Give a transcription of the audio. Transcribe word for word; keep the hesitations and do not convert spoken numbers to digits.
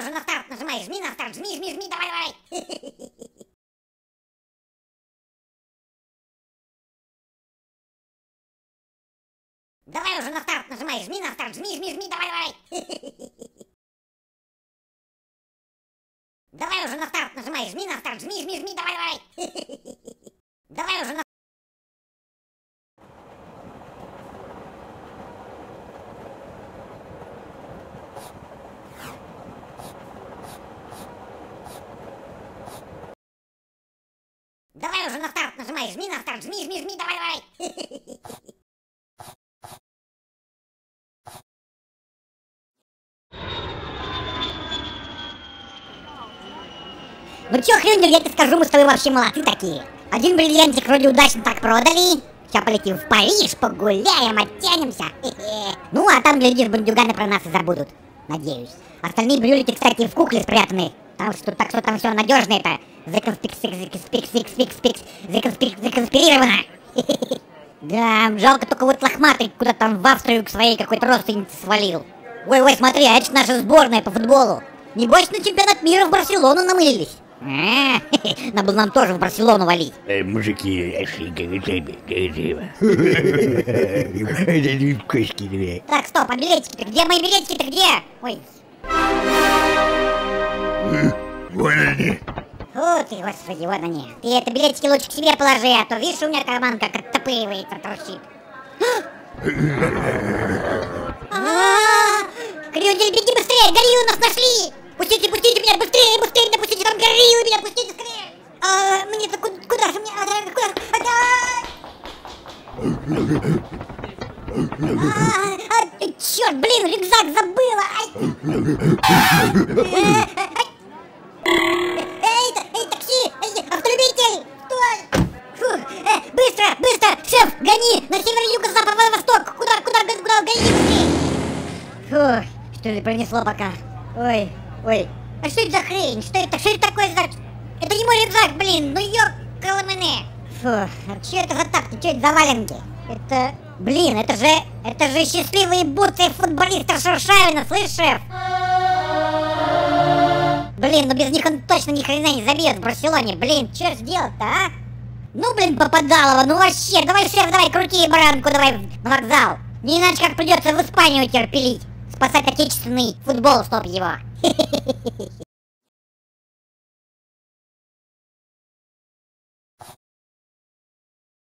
уже на старт нажимай, жми на старт, жми, жми, жми, давай, давай. Давай уже на старт нажимай, жми на старт, жми, жми, жми, давай, давай. Давай уже на старт нажимай, жми на старт, жми, жми, жми, давай, давай. Давай уже на... Давай уже на старт нажимай, жми на старт, жми, жми, жми, давай, давай. Ну чё, Хрюндель, я тебе скажу, мы с тобой вообще молодцы такие. Один бриллиантик вроде удачно так продали. Сейчас полетим в Париж, погуляем, оттянемся. Хе-хе. Ну, а там, глядишь, бандюганы про нас и забудут. Надеюсь. Остальные брюлики, кстати, в кукле спрятаны. Там что, так что там все надежно это. Законспирировано. Да, жалко только вот лохматый куда там в Австрию к своей какой-то родственнице свалил. Ой-ой, смотри, а это ж наша сборная по футболу. Небось на чемпионат мира в Барселону намылились. А, надо было нам тоже в Барселону валить. Э, мужики, так, стоп, а билетики-то где? Мои билетики-то где? Ой. Вон они. Фу ты, господи, вот они. Ты это билетики лучше к себе положи, а то видишь, у меня карман как оттопыривается, трусит. Хрюндель, беги быстрее, гориллы нас нашли! Пустите, пустите меня, быстрее, быстрее меня пустите, там гориллы меня, пустите скорее! А, мне-то куда, куда же мне, а, куда, а, а, черт, блин, рюкзак забыла! Эй, эй, такси, эй, автолюбитель, стой! Фух, э, быстро, быстро, шеф, гони, на север, юго, запад, восток, куда, куда, куда, гони быстрее! Фух, что ли пронесло пока? Ой, ой, а что это за хрень? Что это? Что это такое за... Это не мой рюкзак, блин, ну ёкаламэне. Фу, а что это за тапки? Что это за валенки? Это, блин, это же, это же счастливые бутсы футболиста Шершавина, слышь, шеф? Блин, ну без них он точно ни хрена не забьет в Барселоне, блин, что ж делать-то, а? Ну, блин, Попадалова, ну вообще, давай, шеф, давай, крути баранку, давай на вокзал. Не иначе как придется в Испанию терпелить. Спасать отечественный футбол, чтоб его.